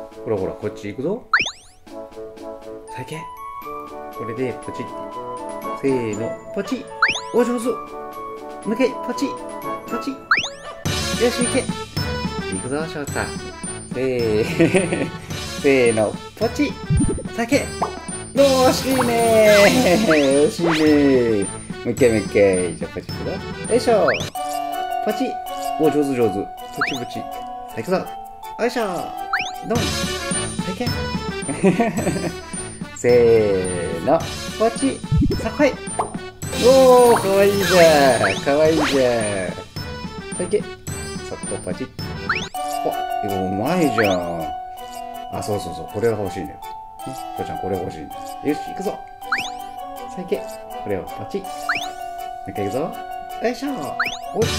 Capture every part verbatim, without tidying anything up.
ほらほら、こっち行くぞ。さあ行け。これでポチッ。せーの、ポチ。お、上手。抜け、ポチ。ポチ。よし、行け。行くぞ、翔太。せー、せーの、ポチ。さあ行け。惜しいねー。惜しいねー。もう一回もう一回。じゃあポチ行くぞ。よいしょ。ポチ。お、上手上手。ポチポチ。さあ行くぞ。よいしょ。ドン。さあ行け。せーの。ポチ。さあ来い。おー、かわいいじゃん。かわいいじゃん。さあ行け。そこポチ。お、うまいじゃん。あ、そうそうそう。これが欲しいんだよ。ね、父ちゃんこれが欲しいんだよ。よし、行くぞ。さあ行け。これをポチ。もう一回行くぞ。よいしょ。おいしょ。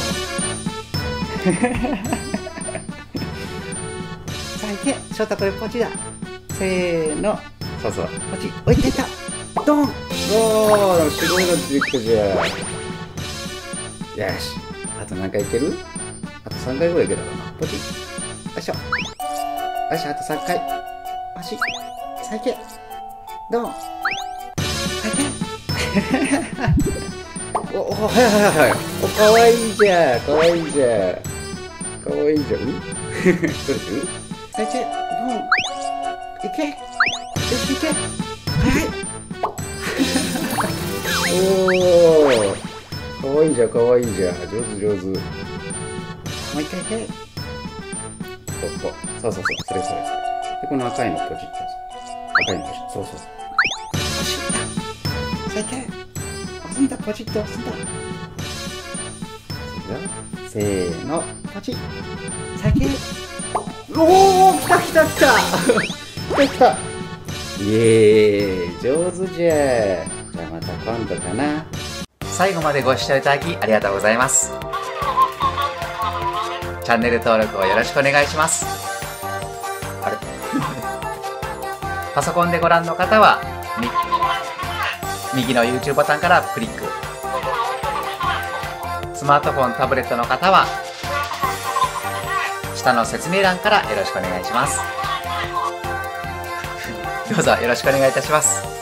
さあ行け。翔太これポチだ。せーの。そうそう。ポチ。おい、出た。ドン。おー、白いの出てきたじゃん。よし。あと何回いける？あとさんかいぐらいいけたかな。ポチ。よいしょ。よし、あとさんかい。ポチ。さあ行け。ドン。さあ行け。お、お、はいはいはいはい。お、かわいいじゃん。かわいいじゃん。かわいいじゃん。うん？どれする？さあ行け。ドン。行け。よし、行け。はいはい。おー。かわいいじゃん、かわいいじゃん。上手上手。もう一回行け。ここ。そうそうそう。それそれそれ。で、この赤いのポチッと。赤いのポチッと。そうそう。ポチッと。さあ行け。押すんだ、ポチッと押すんだ。せーの、ポチッ。さあ行け。おー、来た来た来た。来た来た。イエーイ、上手じゃん。じゃあまた今度かな。 最後までご視聴いただきありがとうございます。チャンネル登録をよろしくお願いします。あれパソコンでご覧の方は右の YouTube ボタンからクリック、スマートフォン、タブレットの方は下の説明欄からよろしくお願いします。どうぞよろしくお願いいたします。